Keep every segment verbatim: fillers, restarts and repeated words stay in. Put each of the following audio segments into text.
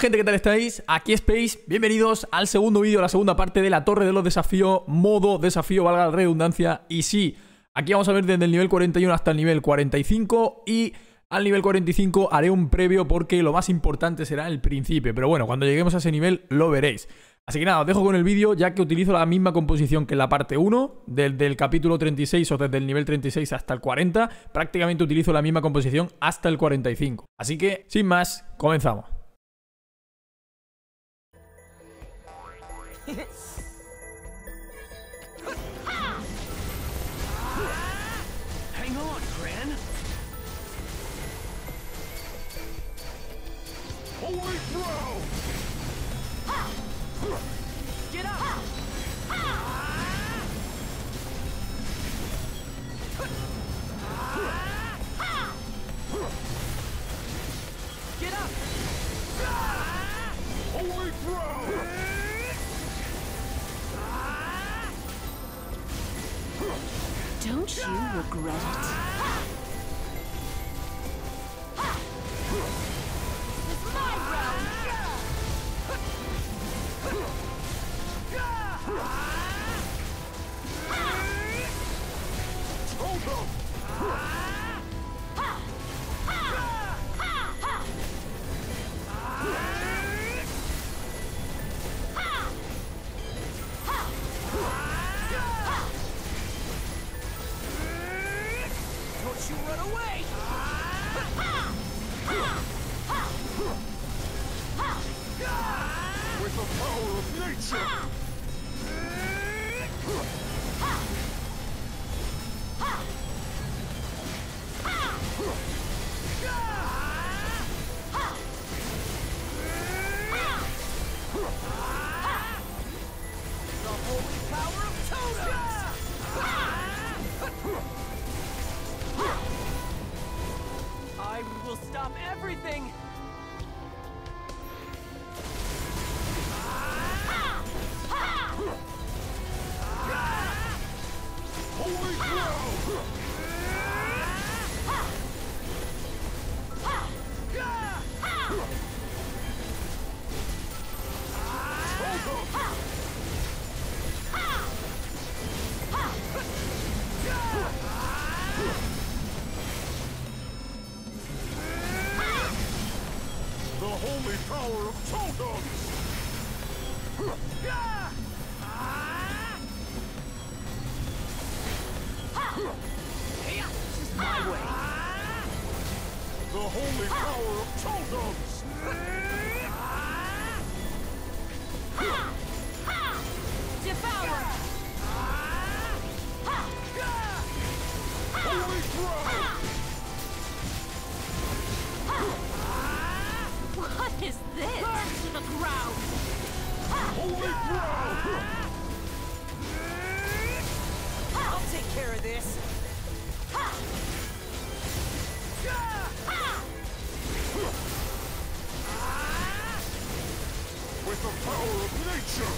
gente, ¿qué tal estáis? Aquí Space, bienvenidos al segundo vídeo, la segunda parte de la Torre de los Desafíos, modo desafío, valga la redundancia. Y sí, aquí vamos a ver desde el nivel cuarenta y uno hasta el nivel cuarenta y cinco y al nivel cuarenta y cinco haré un previo porque lo más importante será el principio. Pero bueno, cuando lleguemos a ese nivel lo veréis. Así que nada, os dejo con el vídeo ya que utilizo la misma composición que en la parte uno, desde el capítulo treinta y seis o desde el nivel treinta y seis hasta el cuarenta, prácticamente utilizo la misma composición hasta el cuarenta y cinco. Así que, sin más, comenzamos. Hang on, Gran. Holy throw! Get up! Get up! Holy throw! Don't you regret it? This is my round! Totem! Don't you run away! With the power of nature! The holy power of totems! I will stop everything! Holy throw! The holy power of totems! This is my way. The holy power of totems! Devour! Holy throw! What is this? Burn to the ground! Holy throw! I'll take care of this. With the power of nature!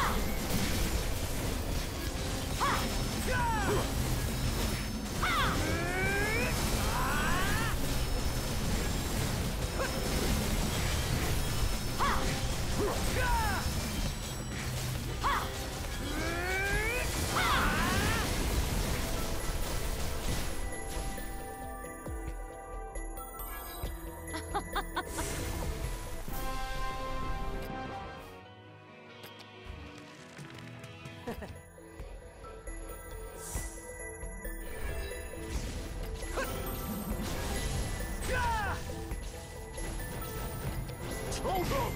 Totem!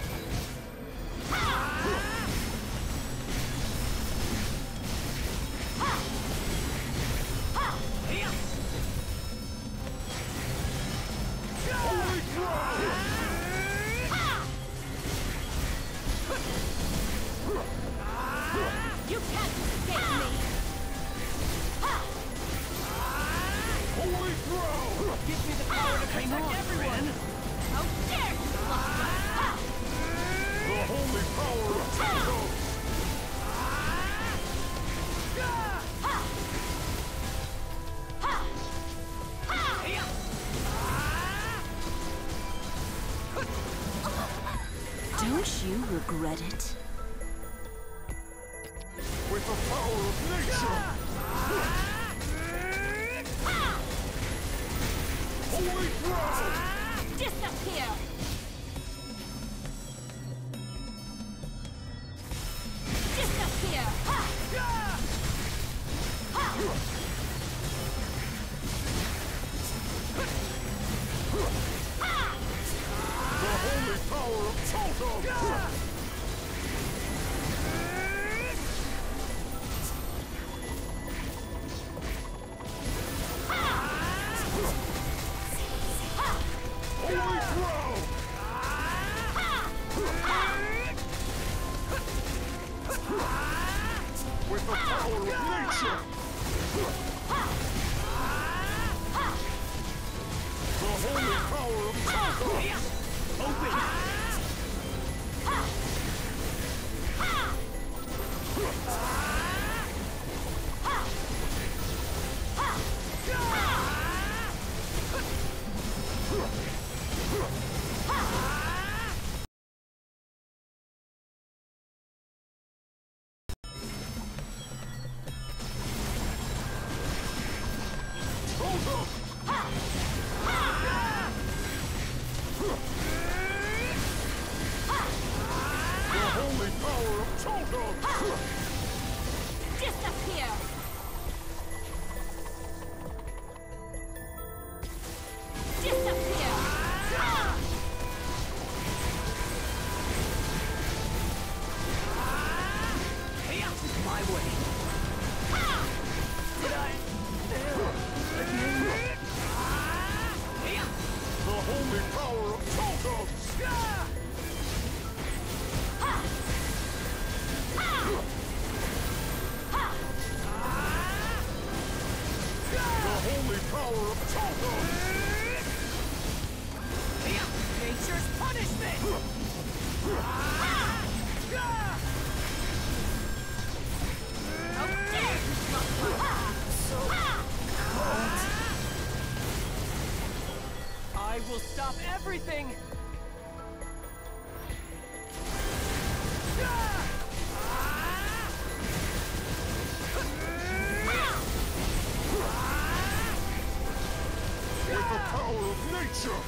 Holy throw! You can't escape me! Holy throw! Give me the power to protect everyone! How dare you bluff me! The holy power of totems! regret it. With the power of nature! Holy throw! Disappear! Disappear! Ha! Ha! The holy power of Toto! Holy throw! With the power of nature! The holy power of Toto! Open! Holy power of Toto! Disappear! Disappear! My way. Did I fail again? The holy power of Toto! The holy power of Toto! Nature's punishment! How dare you mock my- So I will stop everything! With the power of nature!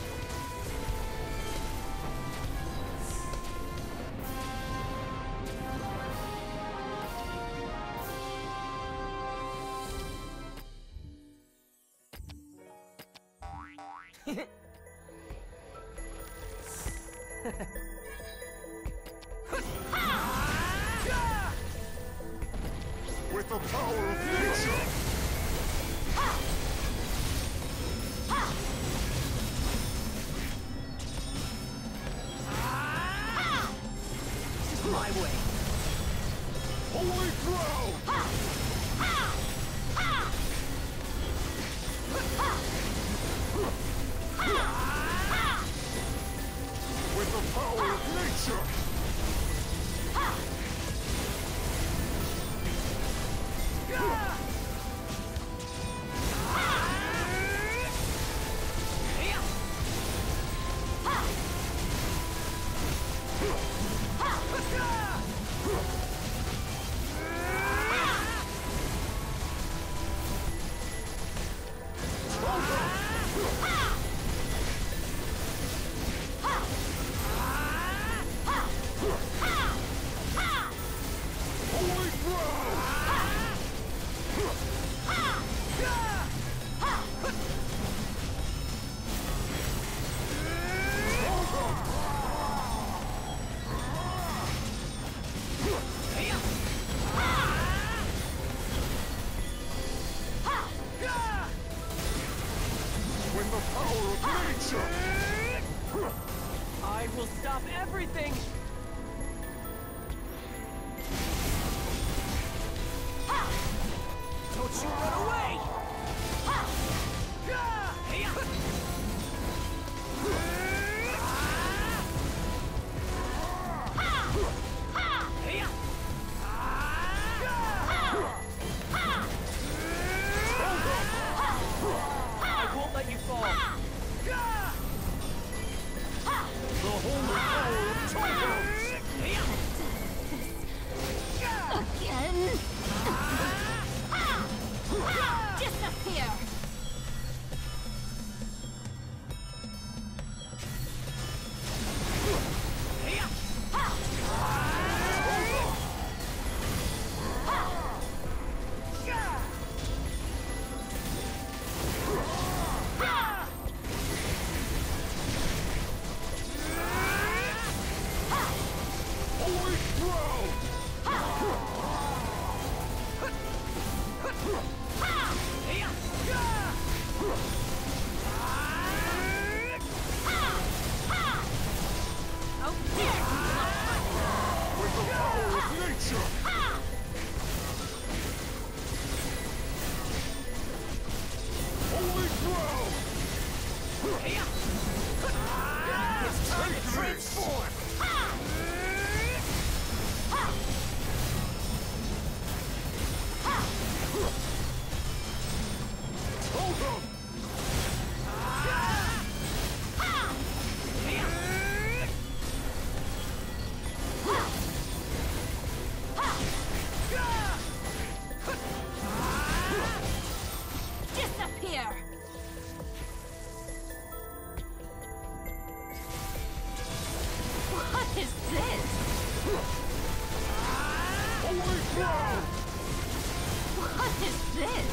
With the power of nature! My way. Holy throw! With the power of nature! Holy throw! With the power of nature! I will stop everything! Don't you run away! I won't let you fall! The holy power of Toto! Again. Disappear. Holy throw! How dare you block With the power of nature! Holy throw! It's time to Take this! transform! Hold him! Disappear. What is this? Holy throw! What is this?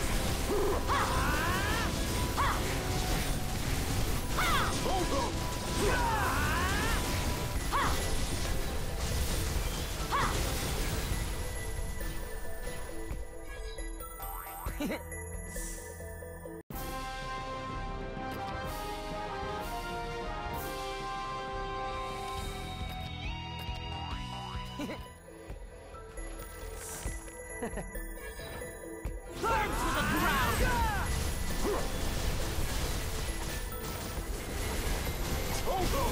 Hold him! Burn to the ground. Hold him!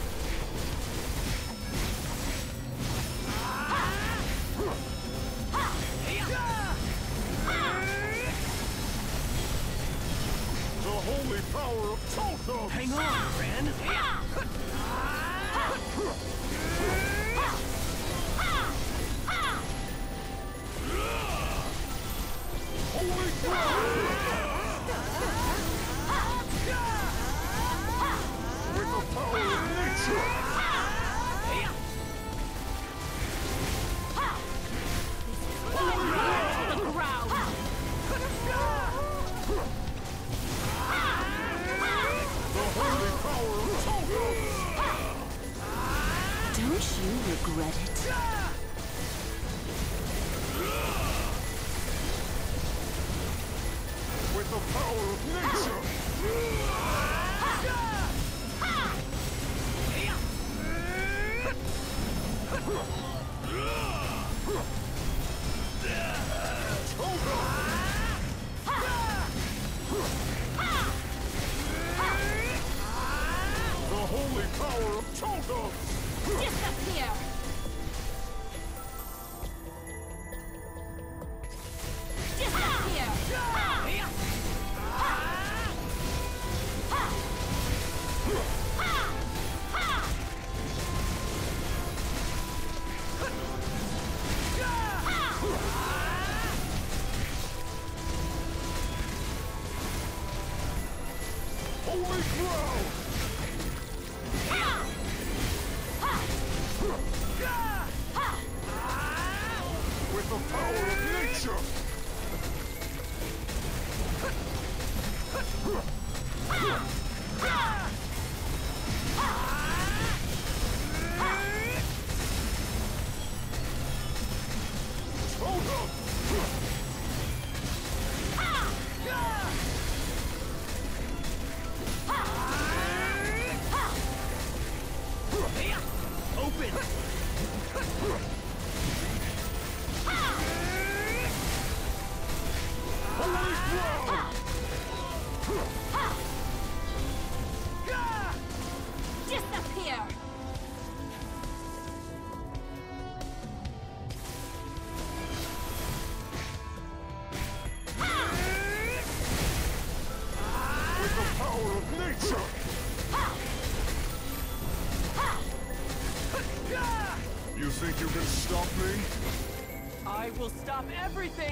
The holy power of Toto! Hang on, Ren! Holy throw! With the power of nature! Burn to the ground. The holy power of Toto! Don't you regret it? With the power of nature! The holy power of Toto! Disappear. Disappear. Holy throw! With the power of nature! Toto! Open! Holy throw! Disappear. With the power of nature! You think you can stop me? I will stop everything!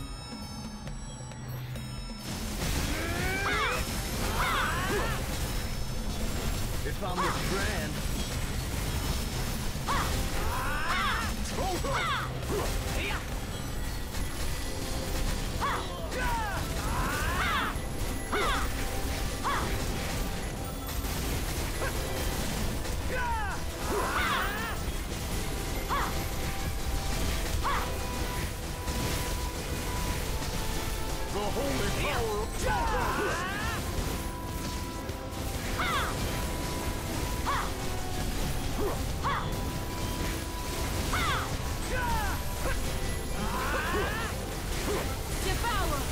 If I'm with Gran, The holy power of Joker! Devour!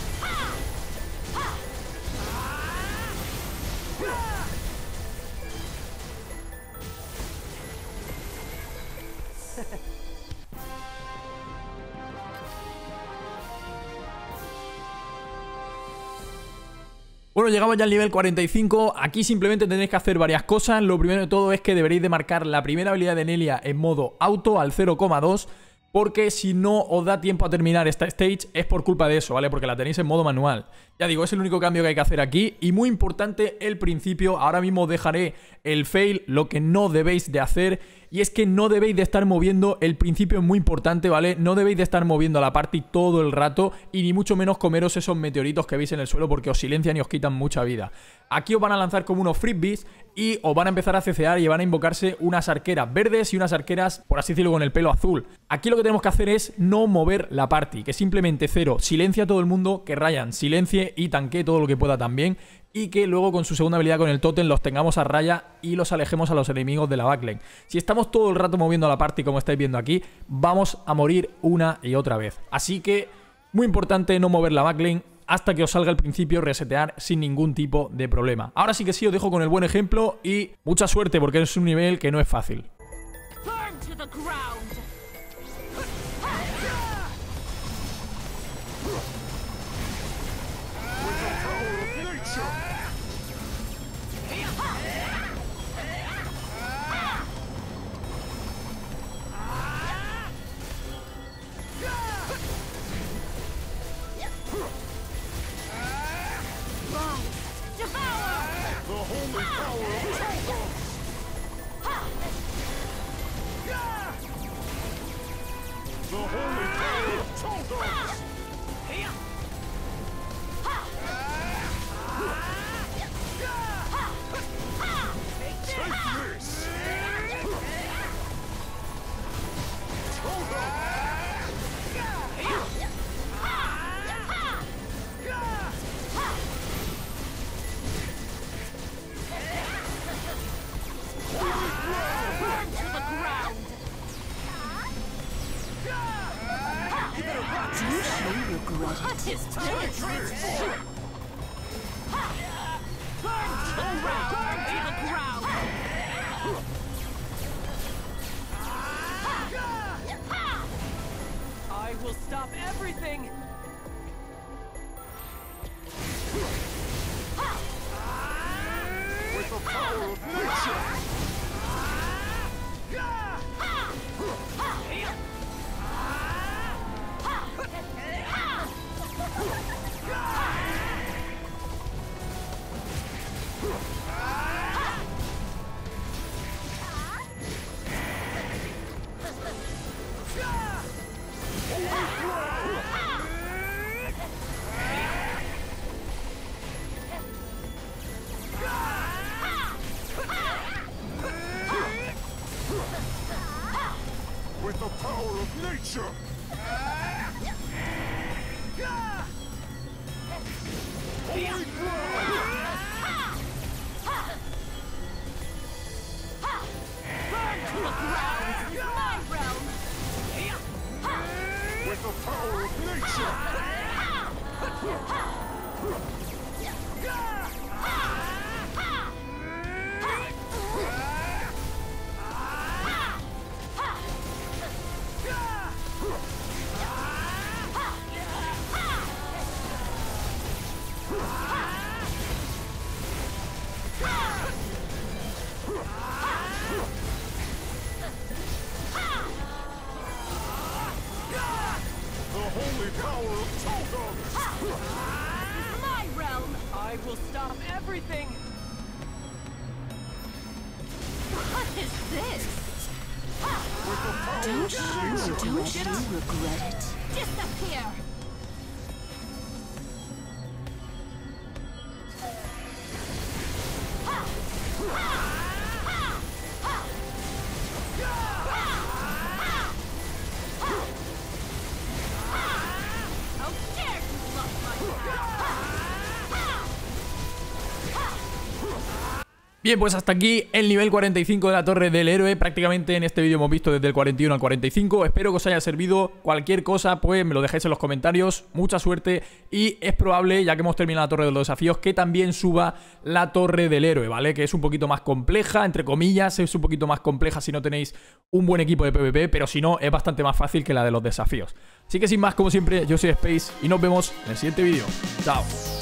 Bueno, llegamos ya al nivel cuarenta y cinco. Aquí simplemente tendréis que hacer varias cosas. Lo primero de todo es que deberéis de marcar la primera habilidad de Nelia en modo auto al cero coma dos, porque si no os da tiempo a terminar esta stage es por culpa de eso, ¿vale? Porque la tenéis en modo manual. Ya digo, es el único cambio que hay que hacer aquí. Y muy importante el principio. Ahora mismo dejaré el fail, lo que no debéis de hacer. Y es que no debéis de estar moviendo, el principio es muy importante, ¿vale? No debéis de estar moviendo la party todo el rato y ni mucho menos comeros esos meteoritos que veis en el suelo porque os silencian y os quitan mucha vida. Aquí os van a lanzar como unos frisbees y os van a empezar a cecear y van a invocarse unas arqueras verdes y unas arqueras, por así decirlo, con el pelo azul. Aquí lo que tenemos que hacer es no mover la party, que simplemente cero, silencia a todo el mundo, que Ryan silencie y tanquee todo lo que pueda también. Y que luego con su segunda habilidad con el Totem los tengamos a raya y los alejemos a los enemigos de la backlane. Si estamos todo el rato moviendo la party como estáis viendo aquí, vamos a morir una y otra vez. Así que muy importante no mover la backlane hasta que os salga el principio, resetear sin ningún tipo de problema. Ahora sí que sí, os dejo con el buen ejemplo y mucha suerte porque es un nivel que no es fácil. Burn to the ground! The holy power of Joker! The holy power of Joker! Take this! Burn to the ground! You show regret it. it's time to transform! Burn to the ground! Burn to the ground! I will stop everything! With the power of nature! With the power of nature! Holy ground! Burn to the ground! This is my realm! With the power of nature! everything. What is this? Don't you, don't you regret it? Disappear! How dare you block my Bien, pues hasta aquí el nivel cuarenta y cinco de la Torre del Héroe. Prácticamente en este vídeo hemos visto desde el cuarenta y uno al cuarenta y cinco. Espero que os haya servido. Cualquier cosa, pues me lo dejáis en los comentarios. Mucha suerte. Y es probable, ya que hemos terminado la Torre de los Desafíos, que también suba la Torre del Héroe, ¿vale? Que es un poquito más compleja, entre comillas. Es un poquito más compleja si no tenéis un buen equipo de PvP. Pero si no, es bastante más fácil que la de los desafíos. Así que sin más, como siempre, yo soy Space y nos vemos en el siguiente vídeo. Chao.